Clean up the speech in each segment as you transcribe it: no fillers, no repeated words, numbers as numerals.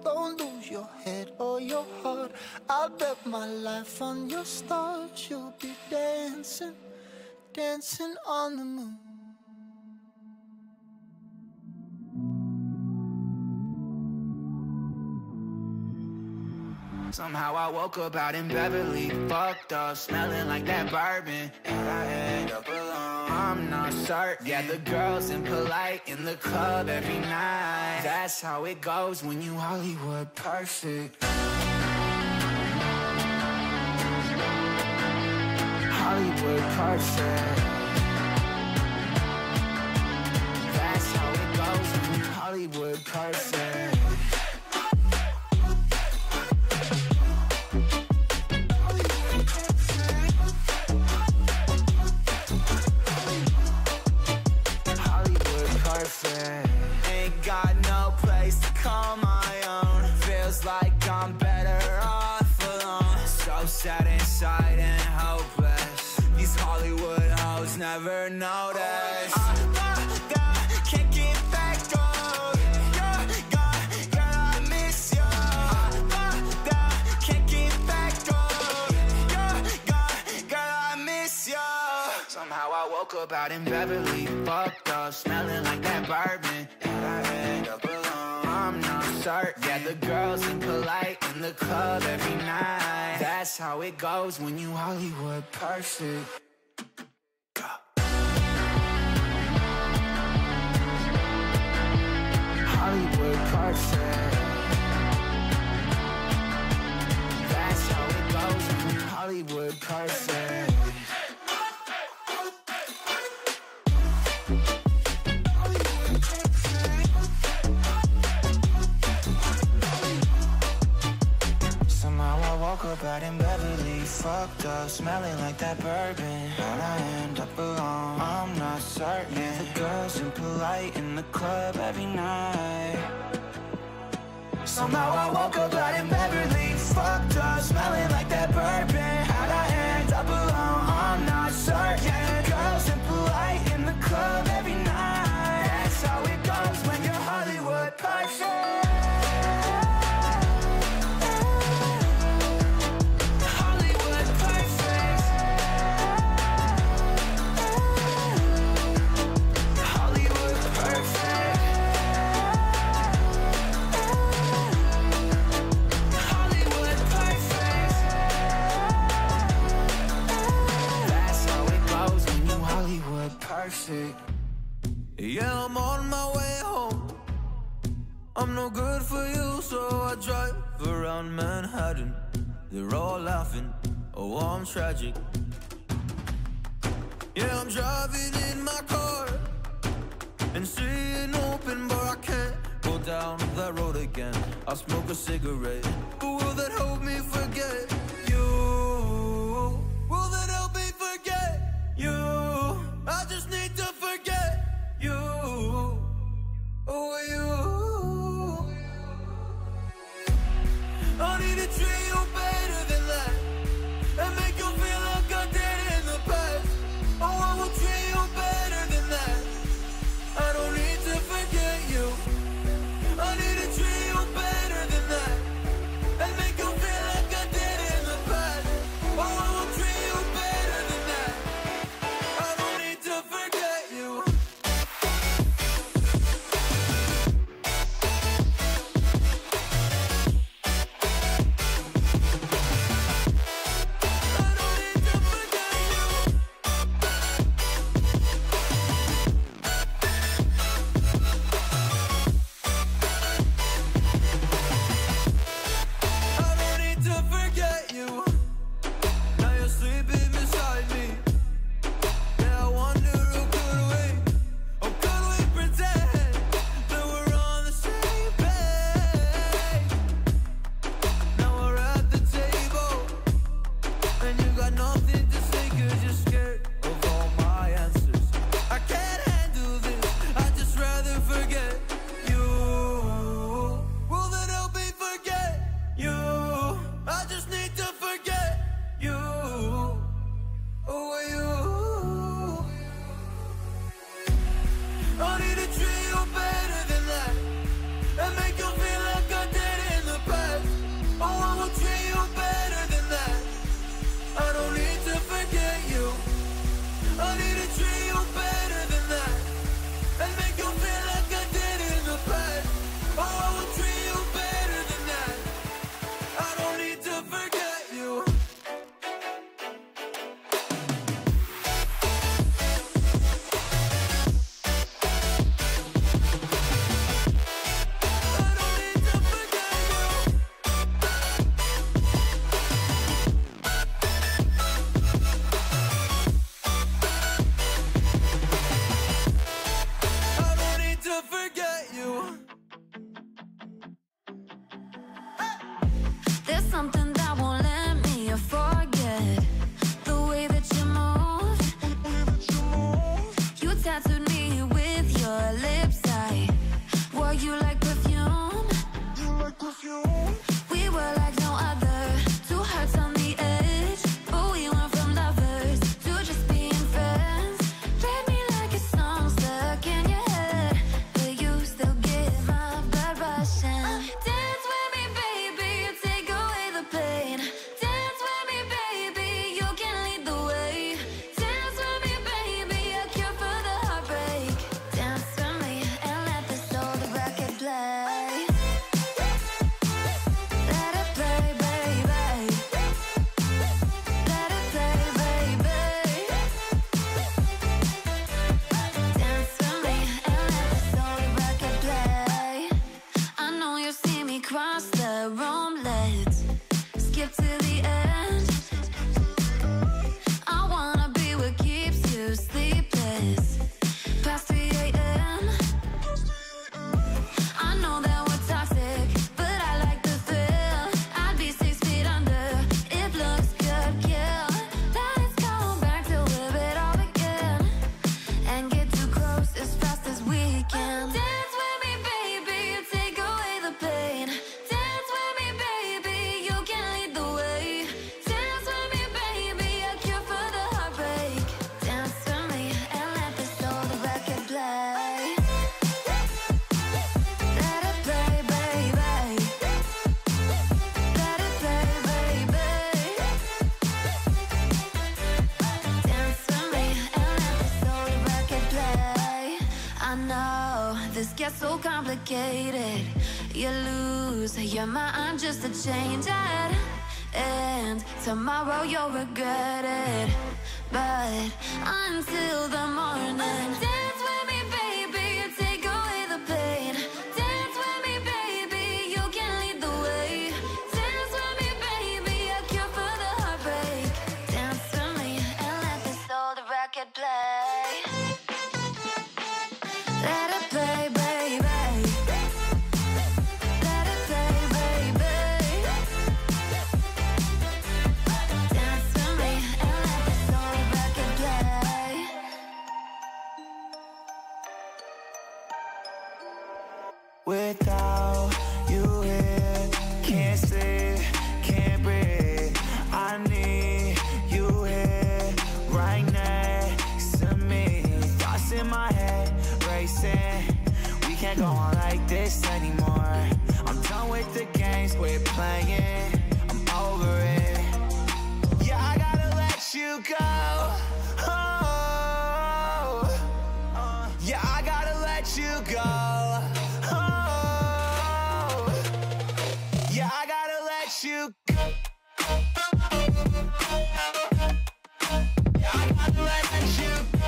Don't lose your head or your heart. I'll bet my life on your stars. You'll be dancing, dancing on the moon. Somehow I woke up out in Beverly, fucked up, smelling like that bourbon, and I end up alone. I'm not certain. Yeah, the girls impolite in the club every night. That's how it goes when you Hollywood perfect. Hollywood perfect. That's how it goes when you Hollywood perfect. Ain't got no place to call my own. Feels like I'm better off alone. So sad inside and hopeless. These Hollywood hoes never notice. Can't get back on. Girl, I miss you. Can't get back on. Girl, I miss you. Somehow I woke up out in Beverly, fucked up, smelling like that bourbon, and I end up alone. I'm not certain. Yeah, the girls impolite in the club every night. That's how it goes when you Hollywood perfect. Hollywood perfect. That's how it goes when you Hollywood perfect. Woke up out in Beverly, fucked up, smelling like that bourbon, and I end up alone. I'm not certain. Yeah, the girls impolite in the club every night. Somehow I woke up out in Beverly, fucked up, smelling like that bourbon, and I end up alone. I'm not certain. Yeah, the girls impolite in the club every night. That's how it goes when you're Hollywood perfect. Yeah, I'm on my way home. I'm no good for you, so I drive around Manhattan. They're all laughing, oh, I'm tragic. Yeah, I'm driving in my car and seeing open, but I can't go down that road again. I'll smoke a cigarette, but will that help me forget you? Will that help me forget you? I just need to forget you. Oh, you. I need to treat you better than that and make you feel like I did in the past. Oh, I will treat you better than that. I don't need to forget you. I need to treat you better than that and make you feel like I did in gets so complicated. You lose your mind just to change it, and tomorrow you'll regret it. But until the morning, dance with me, baby, take away the pain. Dance with me, baby, you can lead the way. Dance with me, baby, a cure for the heartbreak. Dance with me and let this old record play. Let it play, baby. Let it play, baby. Dance with me and let this old record play. Without you here, can't sleep, can't breathe. I need you here, right next to me. Thoughts in my head, racing. We can't go on like this anymore. I'm done with the games we're playing. I'm over it. Yeah, I gotta let you go. Oh, yeah, I gotta let you go. Oh, yeah, I gotta let you go. Yeah, I gotta let you go.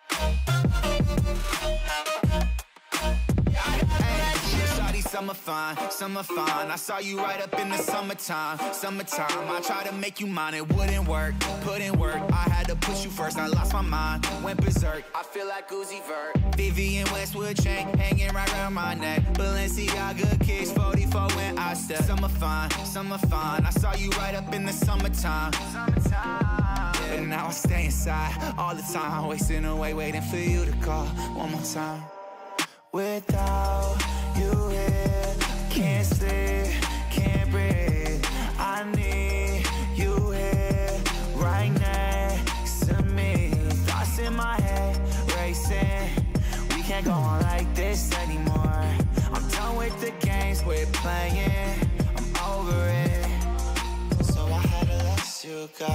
Summer fine, I saw you right up in the summertime. I tried to make you mine, it wouldn't work. Put in work, I had to push you first. I lost my mind, went berserk. I feel like Uzi Vert. Vivian Westwood chain hanging right around my neck. Balenciaga kicks 44 when I step. Summer fine, I saw you right up in the summertime. But now I stay inside all the time, wasting away waiting for you to call one more time. Without you here, can't sleep, can't breathe. I need you here, right next to me. Thoughts in my head, racing. We can't go on like this anymore. I'm done with the games we're playing. I'm over it. So I had to let you go.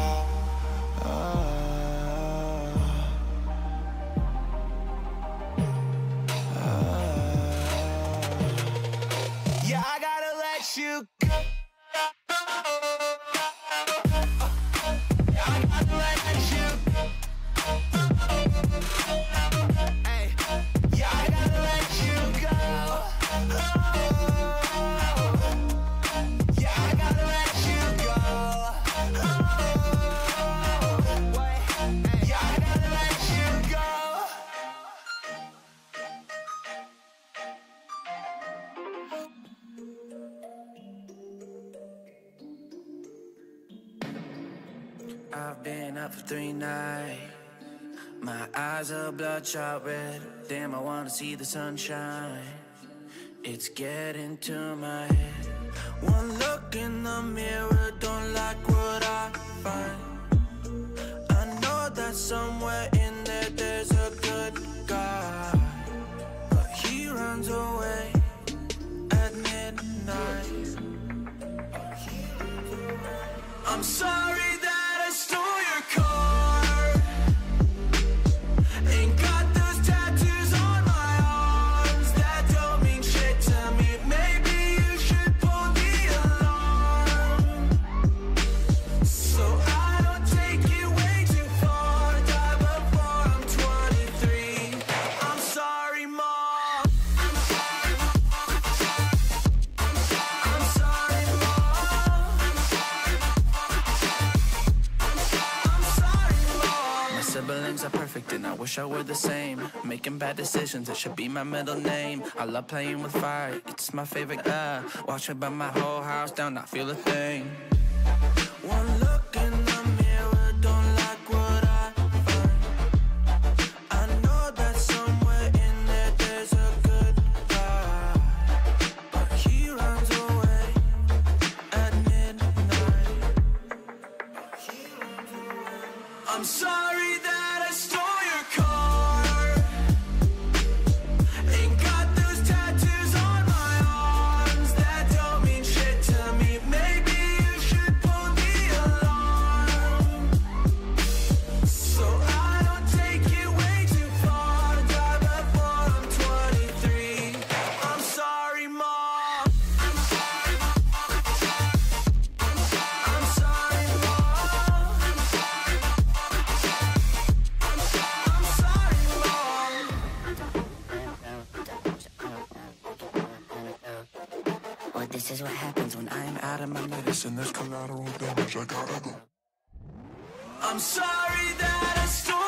Yeah, I gotta let you go. Yeah, I gotta let you go. Hey, yeah, I gotta let you go. Yeah, I gotta let you go. Wait, yeah, I gotta let you go. I've been up for 3 nights. My eyes are bloodshot red. Damn, I wanna see the sunshine. It's getting to my head. One look in the mirror, don't like what I find. I know that somewhere in there there's a good guy, but he runs away at midnight. I'm sorry that I stole your car. Ain't got those tattoos on my arms that don't mean shit to me. Maybe you should pull the alarm, so I don't take it way too far. Die before I'm 23. I'm sorry, Mom. I'm sorry, Mom. My siblings are perfect and I wish I were the same. Making bad decisions, it should be my middle name. I love playing with fire, it's my favorite. Watch it burn my whole house down, not feel a thing. One look in the mirror, don't like what I find. I know that somewhere in there there's a good guy, but he runs away at midnight. I'm sorry that I stole your car. Ain't got those tattoos on my arms that don't mean shit to me. Maybe you should pull the alarm, so I don't take it way too far. Die before I'm 23. am out of my medicine, there's collateral damage, I gotta go. I'm sorry that I stole